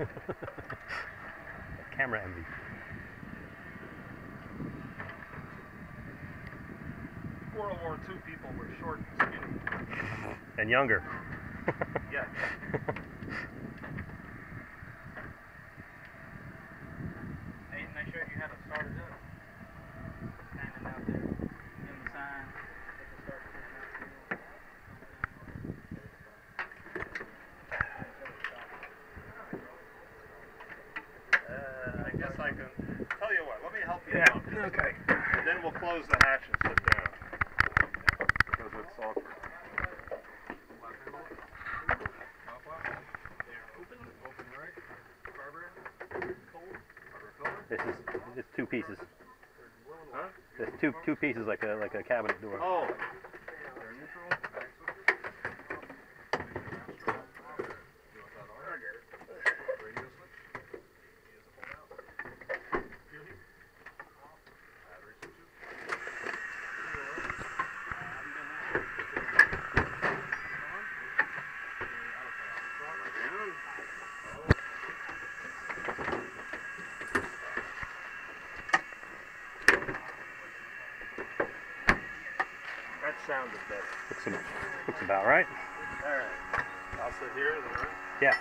Camera envy. World War II people were short and skinny. And younger. Yeah. Hey, didn't they show you how to start it up? Standing out there in the sign. I guess I can tell you what. Let me help you Yeah. out. Okay. And then we'll close the hatch and sit down. Because it's awkward. It's two pieces. Huh? There's two pieces like a cabinet door. Oh. That sounded better. Looks about right. Alright. I'll sit here, is that right? Yeah.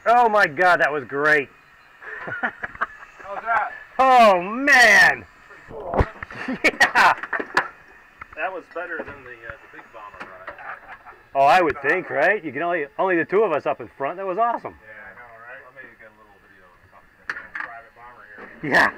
Oh my God, that was great. How was that? Oh man. Pretty cool. Yeah. That was better than the big bomber ride. Oh, I would think, right? You can only the two of us up in front. That was awesome. Yeah, I know, right? Let me get a little video of the private bomber here. Yeah.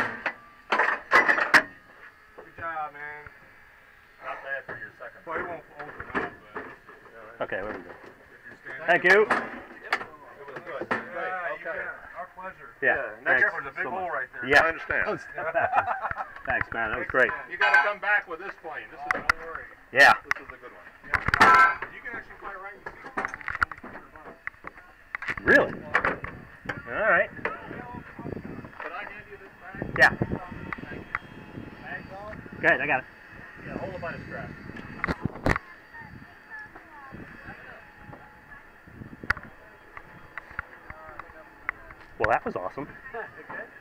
Good job, man. Not bad for your second. Well, it won't open up, but... Okay, where we go? If you're standing... Thank you. It was good. Yeah, okay. Our pleasure. Yeah. Next Thanks there's a big so hole much. right there. Yeah. I understand. Thanks, man. That was great. You got to come back with this plane. This is, don't worry. Yeah. This is a good one. You can actually fly right in the seat. Really? All right. Can I hand you this bag? Yeah. Bag's on? Go ahead. I got it. Yeah, hold it by the strap. Well, that was awesome. Okay.